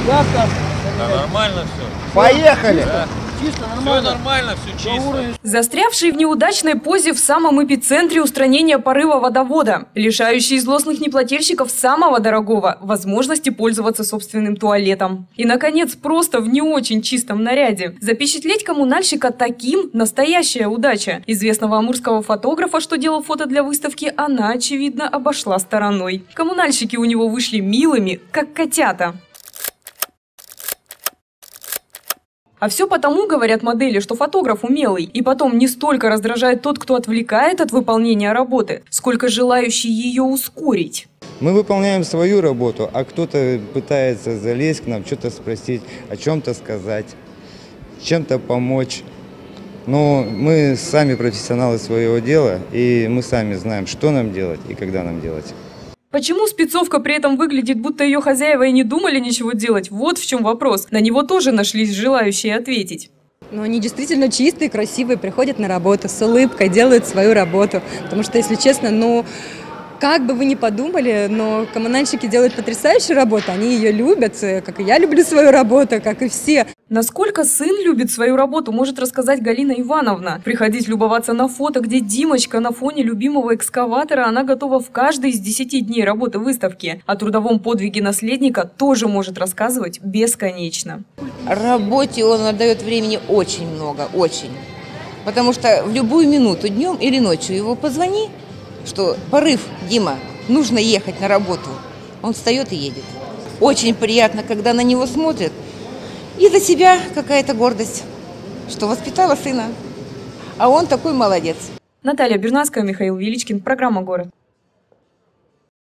Как там? Да, нормально все. Поехали! Да. Чисто, Все нормально. нормально, все чисто. Застрявший в неудачной позе в самом эпицентре устранения порыва водовода, лишающий злостных неплательщиков самого дорогого – возможности пользоваться собственным туалетом. И, наконец, просто в не очень чистом наряде. Запечатлеть коммунальщика таким – настоящая удача. Известного амурского фотографа, что делал фото для выставки, она, очевидно, обошла стороной. Коммунальщики у него вышли милыми, как котята. А все потому, говорят модели, что фотограф умелый. И потом не столько раздражает тот, кто отвлекает от выполнения работы, сколько желающий ее ускорить. Мы выполняем свою работу, а кто-то пытается залезть к нам, что-то спросить, о чем-то сказать, чем-то помочь. Но мы сами профессионалы своего дела, и мы сами знаем, что нам делать и когда нам делать. Почему спецовка при этом выглядит, будто ее хозяева и не думали ничего делать? Вот в чем вопрос. На него тоже нашлись желающие ответить. Но они действительно чистые, красивые, приходят на работу с улыбкой, делают свою работу. Потому что, если честно, как бы вы ни подумали, но коммунальщики делают потрясающую работу, они ее любят, как и я люблю свою работу, как и все. Насколько сын любит свою работу, может рассказать Галина Ивановна. Приходить любоваться на фото, где Димочка на фоне любимого экскаватора, она готова в каждый из 10 дней работы выставки. О трудовом подвиге наследника тоже может рассказывать бесконечно. Работе он отдает времени очень много, очень. Потому что в любую минуту, днем или ночью, его позвони, что порыв, Дима, нужно ехать на работу. Он встает и едет. Очень приятно, когда на него смотрят. И за себя какая-то гордость, что воспитала сына. А он такой молодец. Наталья Бернацкая, Михаил Величкин. Программа «Город».